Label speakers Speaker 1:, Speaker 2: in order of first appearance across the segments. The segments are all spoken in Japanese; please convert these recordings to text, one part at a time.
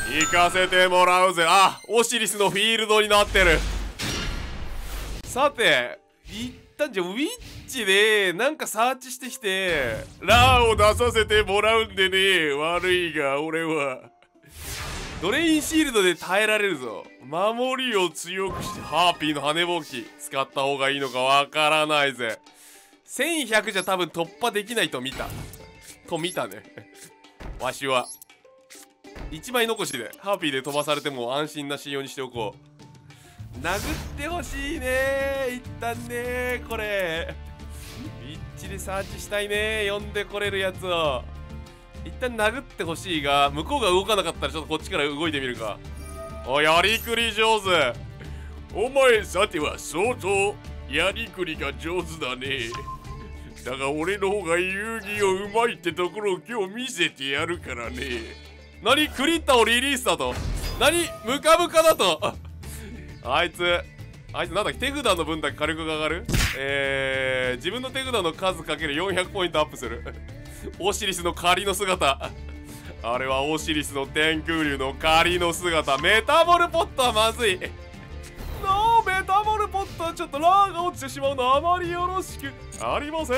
Speaker 1: 行かせてもらうぜ。あ、オシリスのフィールドになってる。さて、一旦じゃあウィッチでなんかサーチしてきてラーを出させてもらうんでね。悪いが俺はドレインシールドで耐えられるぞ。守りを強くしてハーピーの羽ぼうき使った方がいいのかわからないぜ。1100じゃ多分突破できないと見たねわしは1枚残しでハーピーで飛ばされても安心な仕様にしておこう。殴ってほしいね一旦ね。これ一致でサーチしたいね。呼んでこれるやつを一旦殴ってほしいが、向こうが動かなかったらちょっとこっちから動いてみるか。お、やりくり上手。お前さては相当やりくりが上手だね。だが俺の方が遊戯をうまいってところを今日見せてやるからね。何、クリッタをリリースだと。何、ムカムカだとあいつなんだっけ、手札の分だけ火力が上がる。自分の手札の数かける400ポイントアップするオシリスの仮の姿。あれはオシリスの天空竜の仮の姿。メタモルポットはまずい。のメタモルポットはちょっとラーが落ちてしまうのはあまりよろしくありません。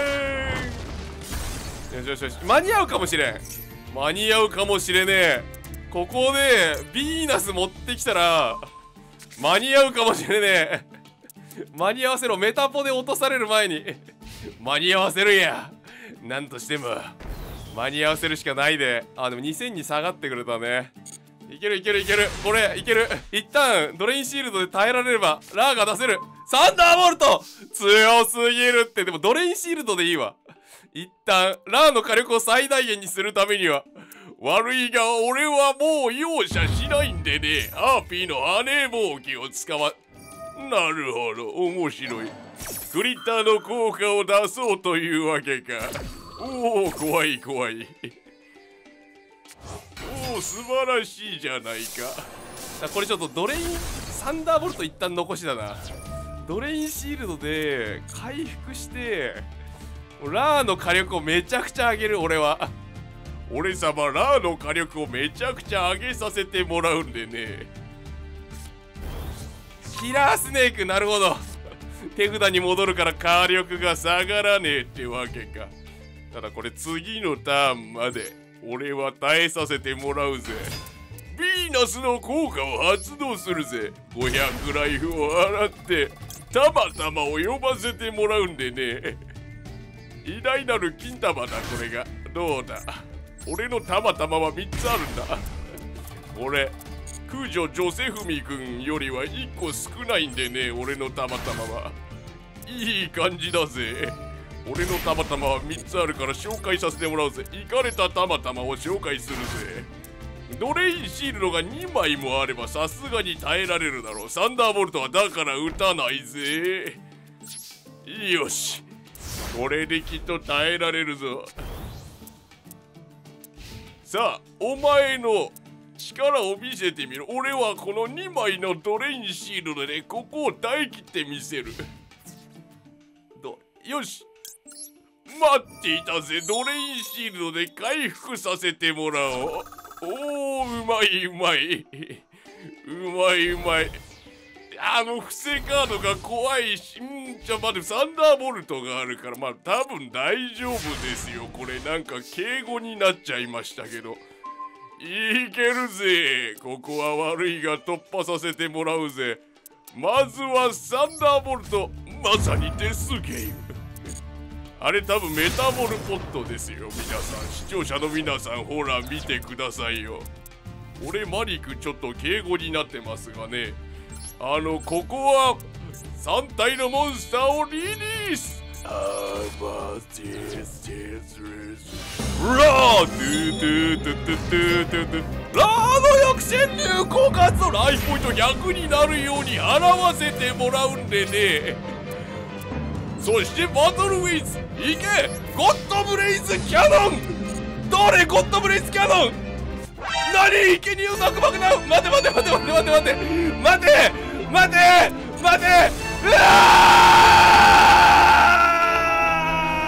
Speaker 1: よしよしよし、間に合うかもしれん。間に合うかもしれねえ。ここでヴィーナス持ってきたら間に合うかもしれねえ。間に合わせろ。メタポで落とされる前に間に合わせるんや。なんとしても間に合わせるしかないで。あ、でも2000に下がってくれたね。いけるいけるいける。これいける。一旦ドレインシールドで耐えられればラーが出せる。サンダーボルト強すぎるって。でもドレインシールドでいいわ。一旦ラーの火力を最大限にするためには。悪いが俺はもう容赦しないんでね。ハーピーの羽ぼうきを使わ。なるほど、面白い。クリッターの効果を出そうというわけか。おお、怖い怖い。おお、素晴らしいじゃないか。これちょっとドレインサンダーボルト一旦残しだな。ドレインシールドで回復してラーの火力をめちゃくちゃ上げる。俺は俺様ラーの火力をめちゃくちゃ上げさせてもらうんでね。キラースネーク、なるほど手札に戻るから火力が下がらねえってわけか。ただこれ次のターンまで俺は耐えさせてもらうぜ。ヴィーナスの効果を発動するぜ。500ライフを払ってたまたまを呼ばせてもらうんでね。偉大なる金玉だこれが。どうだ、俺のたまたまは3つあるんだ。俺空女ジョセフミ君よりは1個少ないんでね。俺のたまたまはいい感じだぜ。俺のたまたまは3つあるから紹介させてもらうぜ。イカれたたまたまを紹介するぜ。ドレインシールドが2枚もあればさすがに耐えられるだろう。サンダーボルトはだから撃たないぜ。よし、これできっと耐えられるぞ。さあお前の力を見せてみろ。俺はこの2枚のドレインシールドでここを耐え切ってみせる。よし、待っていたぜ。ドレインシールドで回復させてもらおう。おー、うまいうまい。うまいうまい。伏せカードが怖いし、ちょ待って、サンダーボルトがあるから、まあ多分大丈夫ですよ。これなんか敬語になっちゃいましたけど。いけるぜ。ここは悪いが突破させてもらうぜ。まずはサンダーボルト、まさにデスゲーム。あれ多分メタモルポットですよ。皆さん、視聴者の皆さん、ほら見てくださいよ。俺マリクちょっと敬語になってますがね。ここは3体のモンスターをリリース。ラーの抑制入効果のライフポイント逆になるように表せてもらうんでね。そしてバトルウィズいけ、ゴッドブレイズキャノン。どれゴッドブレイズキャノン。何、生贄をなくばくな。待て待て待て待て待て待て待て待て待て。うわ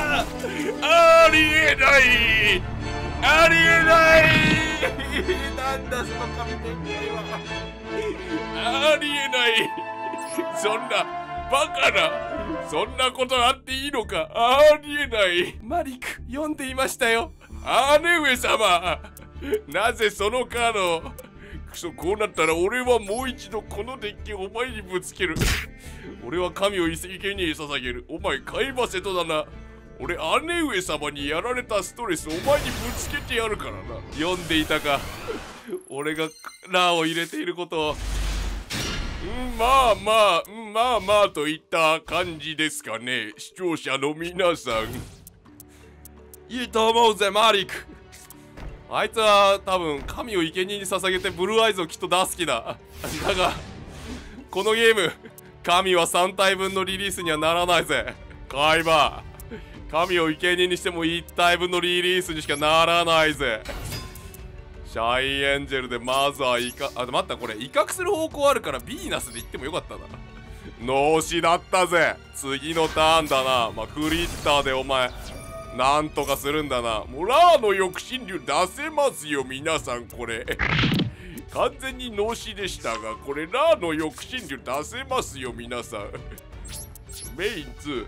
Speaker 1: ありえない、ありえない。ななんだその神展開は。ありえない。そんなバカな、そんなことあっていいのか。ありえない。マリック読んでいましたよ。姉上様、なぜそのカード。くそ、こうなったら俺はもう一度このデッキをお前にぶつける。俺は神を生贄に捧げる。お前海馬瀬戸だな。俺姉上様にやられたストレスお前にぶつけてやるからな。読んでいたか。俺がラーを入れていることを。まあといった感じですかね、視聴者の皆さん。いいと思うぜマリック。あいつは多分神を生贄に捧げてブルーアイズをきっと出す気だ。だがこのゲーム神は3体分のリリースにはならないぜカイバー。神を生贄にしても1体分のリリースにしかならないぜ。シャインエンジェルでまずは待った、これ威嚇する方向あるからビーナスで言ってもよかったな。脳死だったぜ。次のターンだな。まあクリッターでお前なんとかするんだな。もうラーの抑止流出せますよ皆さん。これ完全に脳死でしたが、これラーの抑止流出せますよ皆さん。メイン2、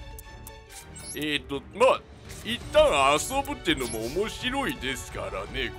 Speaker 1: まあ一旦遊ぶってのも面白いですからね。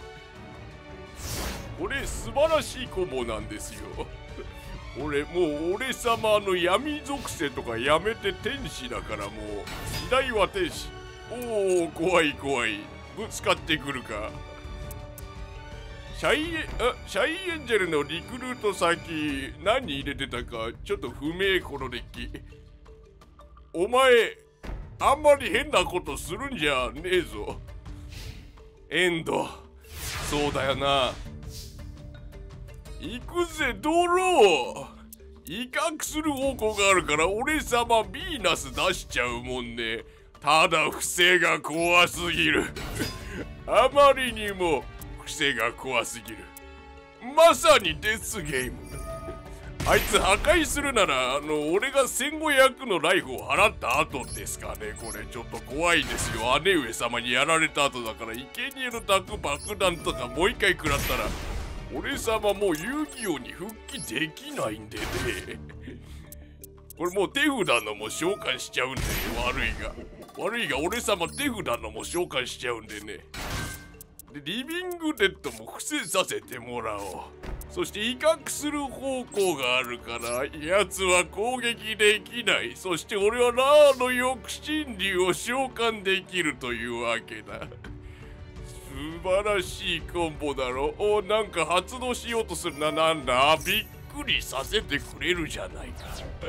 Speaker 1: これ素晴らしいコンボなんですよ。もう俺様闇属性とかやめて天使だから、もう時代は天使。おお怖い怖い。ぶつかってくるか。シャインエンジェルのリクルート先何入れてたかちょっと不明。このデッキお前あんまり変なことするんじゃねえぞ。エンド、そうだよな。行くぜドロー。威嚇する方向があるから俺様ビーナス出しちゃうもんね。ただ不正が怖すぎる。あまりにも不正が怖すぎる。まさにデスゲーム。あいつ破壊するなら俺が1500のライフを払った後ですかね。これちょっと怖いですよ。姉上様にやられた後だから、生贄のタク爆弾とかもう一回食らったら俺様もう遊戯王に復帰できないんでね。これもう手札のも召喚しちゃうんでね。悪いが俺様手札のも召喚しちゃうんでね。でリビングデッドも伏せさせてもらおう。そして威嚇する方向があるから奴は攻撃できない。そして俺はラーの抑止流を召喚できるというわけだ。素晴らしいコンボだろ。お、なんか発動しようとするな。なんだ、びっくりさせてくれるじゃないか。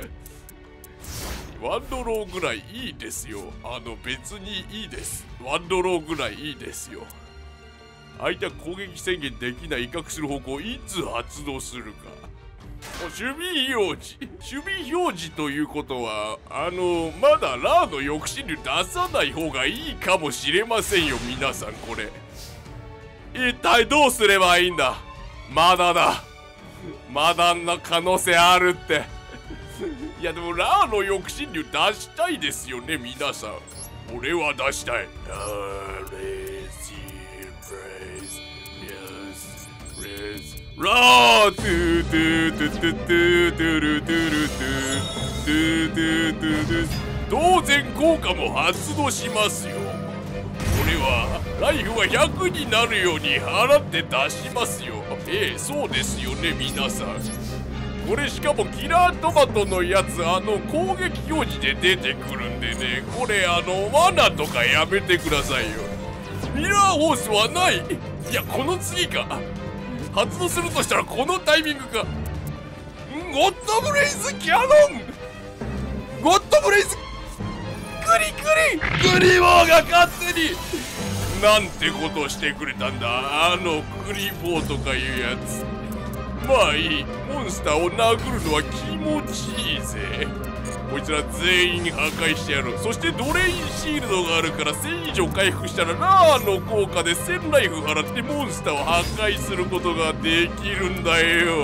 Speaker 1: ワンドローぐらいいいですよ。別にいいです。ワンドローぐらいいいですよ。相手は攻撃宣言できない威嚇する方向をいつ発動するか。守備表示ということはまだラーの抑止流出さない方がいいかもしれませんよ皆さん。これ一体どうすればいいんだ。まだな可能性あるって。いやでもラーの抑止流出したいですよね皆さん。俺は出したい。ラートゥトゥトゥトゥトゥトゥルトゥルトゥトゥトゥトゥトゥ。当然効果も発動しますよ。俺はライフは100になるように払って出しますよ。そうですよね皆さん。これしかもキラートマトのやつ攻撃表示で出てくるんでね。これ罠とかやめてくださいよ。ミラーホースはない。いやこの次か。発動するとしたらこのタイミングか。ゴッドブレイズキャノン。ゴッドブレイズグリボーが勝手になんてことをしてくれたんだ。クリボーとかいうやつ。まあいい。モンスターを殴るのは気持ちいいぜ。こいつら全員破壊してやる。そしてドレインシールドがあるから1000以上回復したらラーの効果で1000ライフ払ってモンスターを破壊することができるんだよ。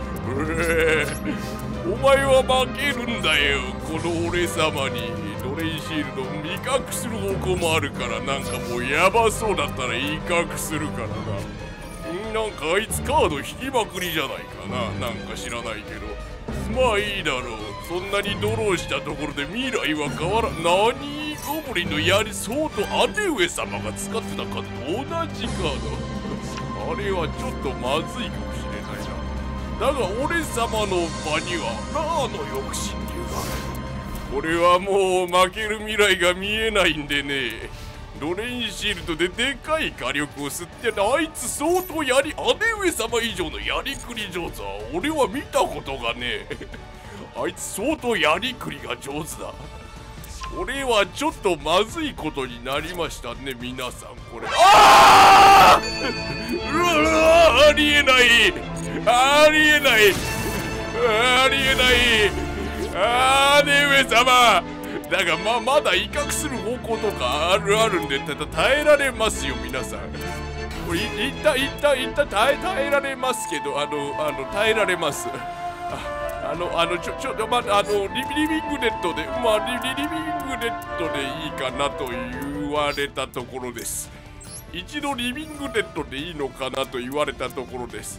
Speaker 1: お前は負けるんだよこの俺様に。ドレインシールド威嚇する方向もあるから、なんかもうヤバそうだったら威嚇するからな。 なんかあいつカード引きまくりじゃないかな。なんか知らないけど。まあいいだろう。そんなにドローしたところで未来は変わらん。何？ゴブリンの槍相当姉上様が使ってたカードと同じカード。あれはちょっとまずいかもしれないな。だが俺様の場にはラーの抑止っていうか、これはもう負ける未来が見えないんでね。ドレインシールドででかい火力を吸ってやる。あいつ相当姉上様以上のやりくり上手は俺は見たことがねえ。あいつ相当やりくりが上手だ。これはちょっとまずいことになりましたね、皆さん。これありえない、ありえない、ありえない、姉上様。だがまだ威嚇する方向とかあるんで耐えられますよ、皆さん。これ一旦耐えられますけど、耐えられます。ちょっとリビングネットで、リビングネットでいいかなと言われたところです。一度リビングネットでいいのかなと言われたところです。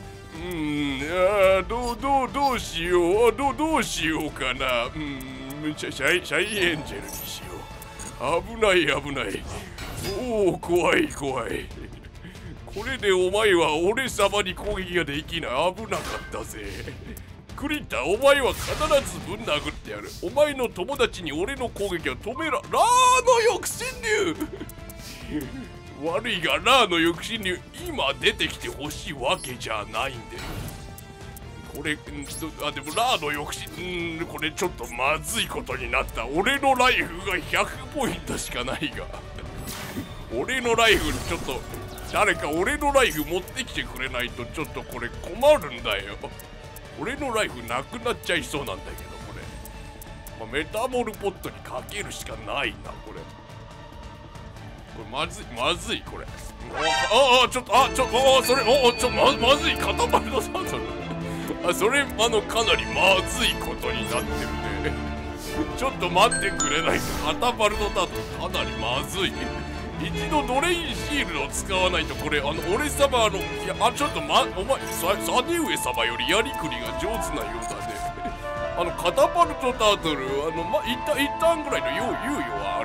Speaker 1: どうしよう、どうしようかな。シャイエンジェルにしよう。危ない危ない。おお、怖い怖い。これでお前は俺様に攻撃ができない。危なかったぜ。クリッター、お前は必ずぶん殴ってやる。お前の友達に俺の攻撃を止めら。ラーの抑止流悪いがラーの抑止流今出てきてほしいわけじゃないんだよ。これでもラーの抑止これちょっとまずいことになった。俺のライフが100ポイントしかないが俺のライフちょっと誰か俺のライフ持ってきてくれないとちょっとこれ困るんだよ。俺のライフなくなっちゃいそうなんだけど、これ、メタモルポットにかけるしかないな。これまずいこれ。ちょっとそれまずい。固まるのさそれかなりまずいことになってるね。ちょっと待ってくれないと。カタパルトだとかなりまずい。一度ドレインシールドを使わないとこれ俺様ちょっとお前姉上様よりやりくりが上手なようだね。カタパルトタートル一旦ぐらいの猶予は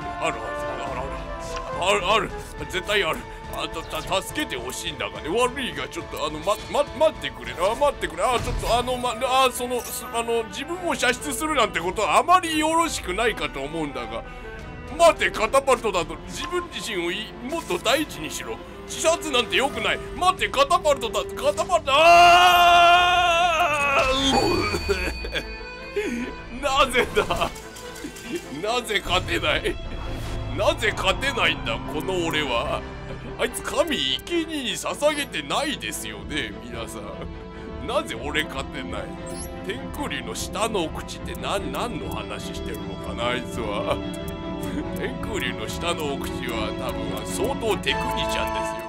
Speaker 1: ある絶対ある。助けてほしいんだがね。悪いがちょっと待ってくれ。ちょっと自分を射出するなんてことはあまりよろしくないかと思うんだが。待て、カタパルトだと自分自身をもっと第一にしろ。自殺なんてよくない。待って、カタパルトだ。なぜだ。なぜ勝てないんだこの俺は。あいつ神生贄に捧げてないですよね、皆さん。なぜ俺勝てない。天空竜の下のお口って何の話してるのかな、あいつは。天空竜の下のお口は多分相当テクニシャンですよ。